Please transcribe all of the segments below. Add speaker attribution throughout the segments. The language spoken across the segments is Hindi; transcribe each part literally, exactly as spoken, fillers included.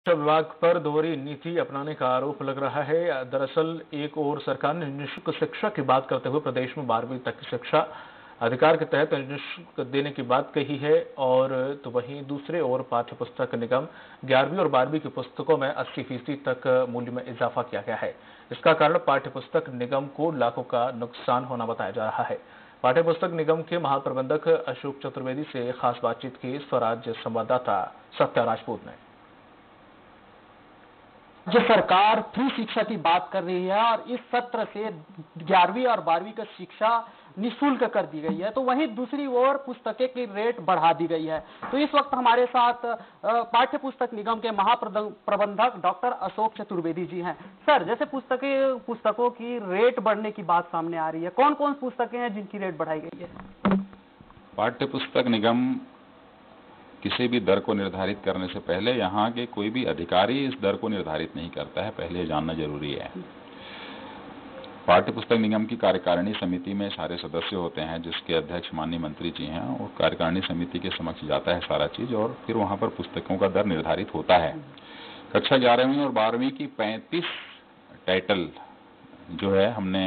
Speaker 1: शिक्षा विभाग पर दोहरी नीति अपनाने का आरोप लग रहा है। दरअसल एक ओर सरकार ने निःशुल्क शिक्षा की बात करते हुए प्रदेश में बारहवीं तक की शिक्षा अधिकार के तहत निःशुल्क देने की बात कही है, और तो वहीं दूसरे ओर पाठ्य पुस्तक निगम ग्यारहवीं और बारहवीं की पुस्तकों में अस्सी फीसदी तक मूल्य में इजाफा किया गया है। इसका कारण पाठ्य पुस्तक निगम को लाखों का नुकसान होना बताया जा रहा है। पाठ्य पुस्तक निगम के महाप्रबंधक अशोक चतुर्वेदी से खास बातचीत की स्वराज संवाददाता सत्या राजपूत ने।
Speaker 2: जो सरकार फ्री शिक्षा की बात कर रही है और इस सत्र से ग्यारहवीं और बारहवीं की शिक्षा निःशुल्क कर दी गई है, तो वहीं दूसरी ओर पुस्तकें की रेट बढ़ा दी गई है। तो इस वक्त हमारे साथ पाठ्य पुस्तक निगम के महाप्रबंधक डॉक्टर अशोक चतुर्वेदी जी हैं। सर, जैसे पुस्तकें पुस्तकों की रेट बढ़ने की बात सामने आ रही है, कौन कौन पुस्तकें हैं जिनकी रेट बढ़ाई गई है?
Speaker 3: पाठ्य पुस्तक निगम किसी भी दर को निर्धारित करने से पहले यहाँ के कोई भी अधिकारी इस दर को निर्धारित नहीं करता है, पहले जानना जरूरी है। पाठ्य पुस्तक निगम की कार्यकारिणी समिति में सारे सदस्य होते हैं, जिसके अध्यक्ष माननीय मंत्री जी हैं, और कार्यकारिणी समिति के समक्ष जाता है सारा चीज, और फिर वहां पर पुस्तकों का दर निर्धारित होता है। कक्षा ग्यारहवीं और बारहवीं की पैंतीस टाइटल जो है हमने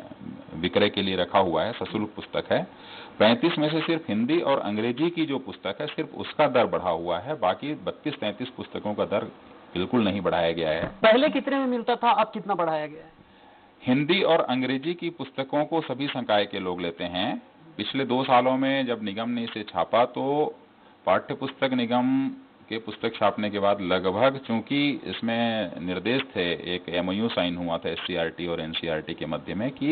Speaker 3: विक्रय के लिए रखा हुआ है, सशुल्क पुस्तक है। पैंतीस में से सिर्फ हिंदी और अंग्रेजी की जो पुस्तक है सिर्फ उसका दर बढ़ा हुआ है, बाकी बत्तीस तैंतीस पुस्तकों का दर बिल्कुल नहीं बढ़ाया गया है।
Speaker 2: पहले कितने में मिलता था, अब कितना बढ़ाया गया है?
Speaker 3: हिंदी और अंग्रेजी की पुस्तकों को सभी संकाय के लोग लेते हैं। पिछले दो सालों में जब निगम ने इसे छापा तो पाठ्य पुस्तक निगम के पुस्तक छापने के बाद लगभग, चूंकि इसमें निर्देश थे, एक एमओयू साइन हुआ था एससीईआरटी और एनसीईआरटी के मध्य में कि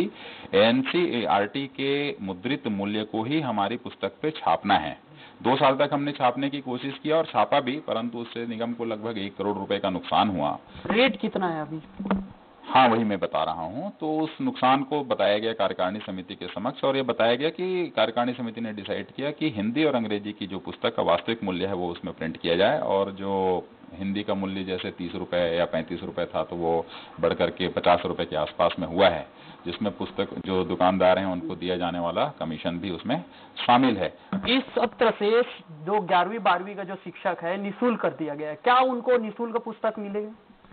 Speaker 3: एनसीईआरटी के मुद्रित मूल्य को ही हमारी पुस्तक पे छापना है। दो साल तक हमने छापने की कोशिश की और छापा भी, परंतु उससे निगम को लगभग एक करोड़ रुपए का नुकसान हुआ।
Speaker 2: रेट कितना है अभी?
Speaker 3: हाँ, वही मैं बता रहा हूँ। तो उस नुकसान को बताया गया कार्यकारिणी समिति के समक्ष, और ये बताया गया कि कार्यकारिणी समिति ने डिसाइड किया कि हिंदी और अंग्रेजी की जो पुस्तक का वास्तविक मूल्य है वो उसमें प्रिंट किया जाए, और जो हिंदी का मूल्य जैसे तीस रुपए या पैंतीस रुपए था तो वो बढ़ करके पचास रुपए के आसपास में हुआ है, जिसमें पुस्तक जो दुकानदार हैं उनको दिया जाने वाला कमीशन भी उसमें शामिल है।
Speaker 2: इस सत्र से जो ग्यारहवीं बारहवीं का जो शिक्षक है निःशुल्क कर दिया गया है, क्या उनको निःशुल्क पुस्तक मिलेगी?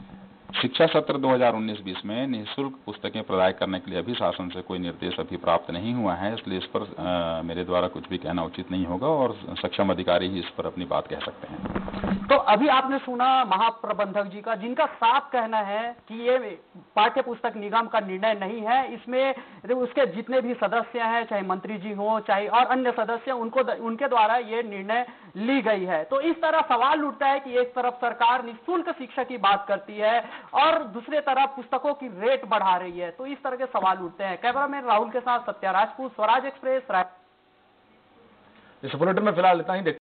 Speaker 3: शिक्षा सत्र दो हज़ार उन्नीस बीस में निःशुल्क पुस्तकें प्रदाय करने के लिए अभी शासन से कोई निर्देश अभी प्राप्त नहीं हुआ है, इसलिए इस पर आ, मेरे द्वारा कुछ भी कहना उचित नहीं होगा, और सक्षम अधिकारी ही इस पर अपनी बात कह सकते हैं।
Speaker 2: तो अभी आपने सुना महाप्रबंधक जी का, जिनका साफ कहना है कि ये पाठ्य पुस्तक निगम का निर्णय नहीं है, इसमें उसके जितने भी सदस्य हैं, चाहे मंत्री जी हो चाहे और अन्य सदस्य, उनको उनके द्वारा ये निर्णय ली गई है। तो इस तरह सवाल उठता है कि एक तरफ सरकार निःशुल्क शिक्षा की बात करती है और दूसरे तरफ पुस्तकों की रेट बढ़ा रही है, तो इस तरह के सवाल उठते हैं। कैमरामैन राहुल के साथ सत्या राजपूत, स्वराज एक्सप्रेस।
Speaker 1: इस बुलेटिन में फिलहाल इतना ही।